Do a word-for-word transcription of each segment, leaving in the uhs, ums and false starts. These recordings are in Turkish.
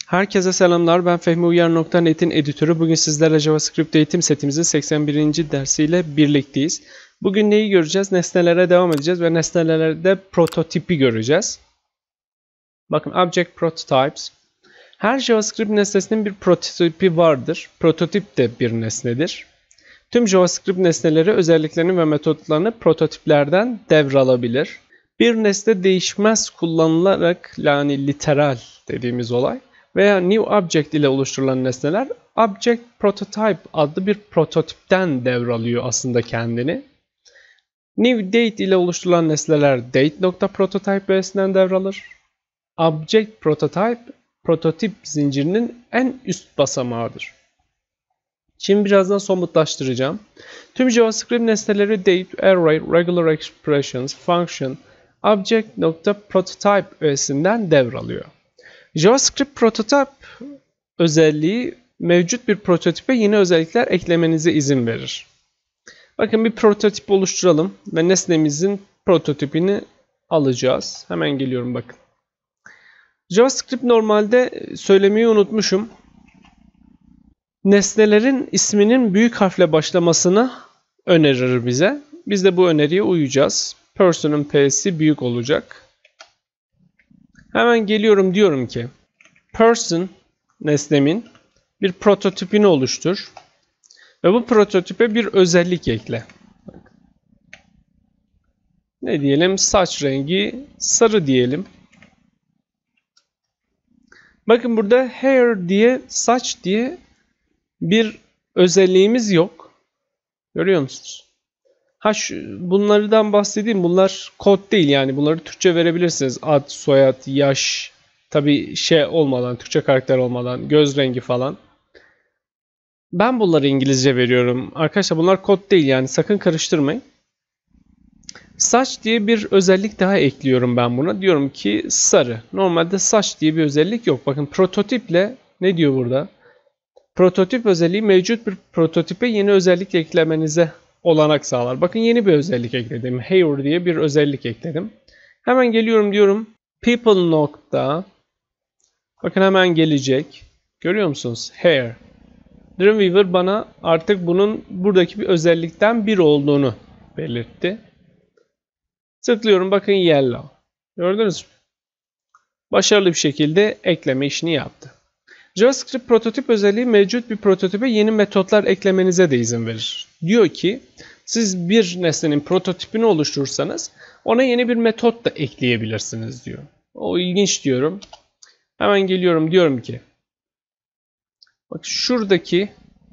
Herkese selamlar. Ben Fehmi Uyar nokta net'in editörü. Bugün sizlerle JavaScript eğitim setimizin seksen birinci dersiyle birlikteyiz. Bugün neyi göreceğiz? Nesnelere devam edeceğiz ve nesnelerde prototipi göreceğiz. Bakın Object Prototypes. Her JavaScript nesnesinin bir prototipi vardır. Prototip de bir nesnedir. Tüm JavaScript nesneleri özelliklerini ve metotlarını prototiplerden devralabilir. Bir nesne değişmez kullanılarak, yani literal dediğimiz olay, veya new object ile oluşturulan nesneler object prototype adlı bir prototipten devralıyor aslında kendini. New date ile oluşturulan nesneler date.prototype öğesinden devralır. Object prototype prototip zincirinin en üst basamağıdır. Şimdi birazdan somutlaştıracağım. Tüm JavaScript nesneleri date, array, regular expressions, function, object.prototype öğesinden devralıyor. JavaScript prototype özelliği mevcut bir prototipe yeni özellikler eklemenize izin verir. Bakın bir prototip oluşturalım ve nesnemizin prototipini alacağız. Hemen geliyorum bakın. JavaScript normalde söylemeyi unutmuşum. Nesnelerin isminin büyük harfle başlamasını önerir bize. Biz de bu öneriye uyacağız. Person'ın P'si büyük olacak. Hemen geliyorum, diyorum ki person nesnemin bir prototipini oluştur ve bu prototipe bir özellik ekle. Ne diyelim? Saç rengi sarı diyelim. Bakın burada hair diye, saç diye bir özelliğimiz yok. Görüyor musunuz? Ha, şu, bunlardan bahsedeyim. Bunlar kod değil, yani bunları Türkçe verebilirsiniz. Ad, soyad, yaş, tabi şey olmadan, Türkçe karakter olmadan, göz rengi falan. Ben bunları İngilizce veriyorum. Arkadaşlar bunlar kod değil, yani sakın karıştırmayın. Saç diye bir özellik daha ekliyorum ben buna. Diyorum ki sarı. Normalde saç diye bir özellik yok. Bakın prototiple ne diyor burada? Prototip özelliği mevcut bir prototipe yeni özellik eklemenize olanak sağlar. Bakın yeni bir özellik ekledim. Hair diye bir özellik ekledim. Hemen geliyorum, diyorum people nokta. Bakın hemen gelecek. Görüyor musunuz? Hair. Dreamweaver bana artık bunun buradaki bir özellikten biri olduğunu belirtti. Tıklıyorum, bakın yellow. Gördünüz mü? Başarılı bir şekilde ekleme işini yaptı. JavaScript prototip özelliği mevcut bir prototipe yeni metotlar eklemenize de izin verir. Diyor ki siz bir nesnenin prototipini oluşturursanız ona yeni bir metot da ekleyebilirsiniz diyor. O ilginç diyorum. Hemen geliyorum, diyorum ki bak şuradaki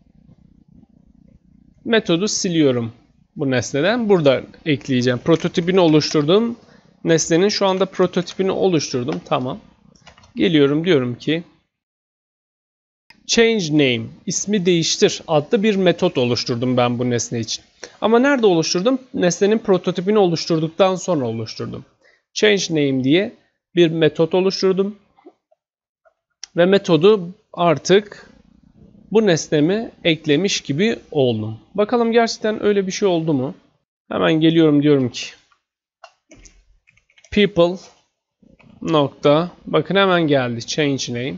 metodu siliyorum bu nesneden. Burada ekleyeceğim. Prototipini oluşturduğum nesnenin şu anda prototipini oluşturdum. Tamam. Geliyorum, diyorum ki change name, ismi değiştir adlı bir metot oluşturdum ben bu nesne için. Ama nerede oluşturdum? Nesnenin prototipini oluşturduktan sonra oluşturdum. Change name diye bir metot oluşturdum. Ve metodu artık bu nesneme eklemiş gibi oldum. Bakalım gerçekten öyle bir şey oldu mu? Hemen geliyorum, diyorum ki people nokta, bakın hemen geldi change name.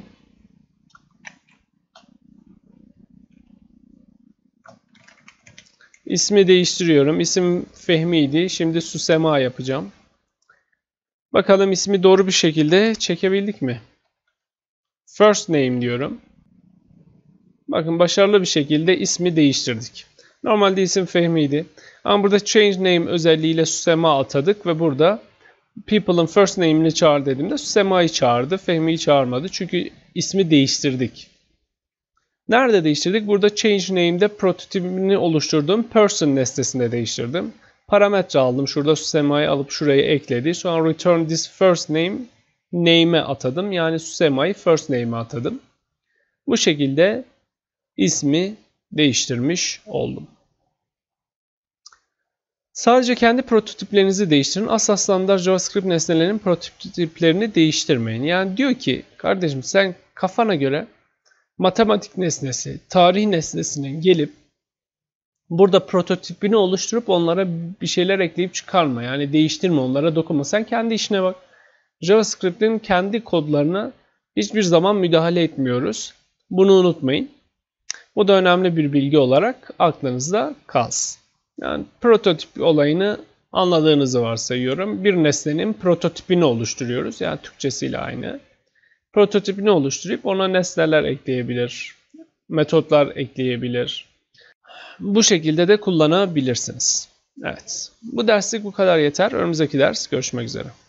İsmi değiştiriyorum. İsim Fehmi'ydi. Şimdi Süsema yapacağım. Bakalım ismi doğru bir şekilde çekebildik mi? First name diyorum. Bakın başarılı bir şekilde ismi değiştirdik. Normalde isim Fehmi'ydi. Ama burada change name özelliğiyle Süsema atadık ve burada people'ın first name'ini çağır dediğimde Süsema'yı çağırdı. Fehmi'yi çağırmadı. Çünkü ismi değiştirdik. Nerede değiştirdik? Burada change name'de prototipini oluşturduğum person nesnesinde değiştirdim. Parametre aldım. Şurada Süsema'yı alıp şuraya ekledi. Sonra return this first name name'e atadım. Yani Süsema'yı first name'e atadım. Bu şekilde ismi değiştirmiş oldum. Sadece kendi prototiplerinizi değiştirin. Asla standart JavaScript nesnelerinin prototiplerini değiştirmeyin. Yani diyor ki kardeşim sen kafana göre matematik nesnesi, tarih nesnesine gelip burada prototipini oluşturup onlara bir şeyler ekleyip çıkarma. Yani değiştirme, onlara dokunma. Sen kendi işine bak. JavaScript'in kendi kodlarına hiçbir zaman müdahale etmiyoruz. Bunu unutmayın. Bu da önemli bir bilgi olarak aklınızda kalsın. Yani prototip olayını anladığınızı varsayıyorum. Bir nesnenin prototipini oluşturuyoruz. Yani Türkçesiyle aynı. Prototipini oluşturup ona nesneler ekleyebilir, metotlar ekleyebilir. Bu şekilde de kullanabilirsiniz. Evet. Bu derslik bu kadar yeter. Önümüzdeki ders görüşmek üzere.